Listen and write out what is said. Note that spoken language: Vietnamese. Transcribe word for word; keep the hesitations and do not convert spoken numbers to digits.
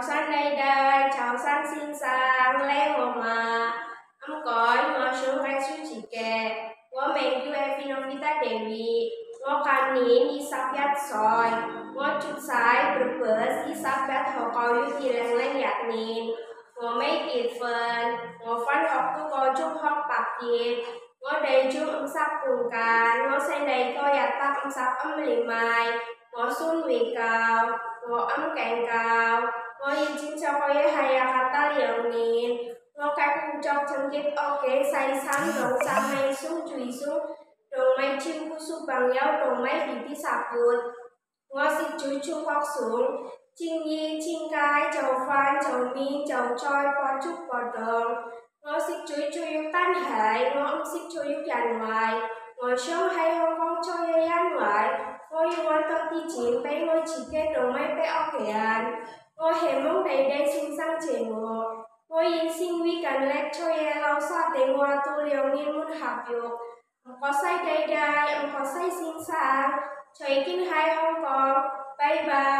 san đây đây, chào san xin sang lễ hồ mà âm cõi ngõ xuống hai suy chỉ kè ngõ mình yêu em phi nông vita devi ngõ can nín đi sắp yết soi ngõ chút sái bự bự đi sắp yết hồ cầu yêu thì lăng lăng nhạt nín ngõ mấy kiệt phần ngõ phân học tu có chung học bạc kiệt ngõ đầy chung âm sắp cùng cán ngõ sen đầy coi yạt tắc âm sắp âm lì mai ngõ xuân vị cao ngõ âm cảnh cao ngõ yên chính cho coi hay là ta liệu nín ngõ cái cung trong chân kết ok say sáng rộng xa mây xuống chùi xuống rồng mây chim cu su bằng nhau rồng mây bị tí sạp vụt ngõ xịt chúi chung hoặc xuống chinh nhi chinh cái chầu phan chầu mi chầu choi qua chúc qua đồng ngõ xịt chúi chúi yuk tan hải ngõ âm xịt chúi yuk dàn ngoài ngõ sống hay hong kong cho yê yan ngoài ngõ yuk quan tâm tí chín bay ngõ chỉ kết rồng mây bay ọc kẻ an ngõ hề mong đầy đầy sinh sang trẻ ngõ ngõ yên sinh vi cần lệch cho yê lau xa tế ngoa tu liều nghiên môn học dục có say đầy đầy có say sinh sang cho ý kinh hai hong kong bye bye.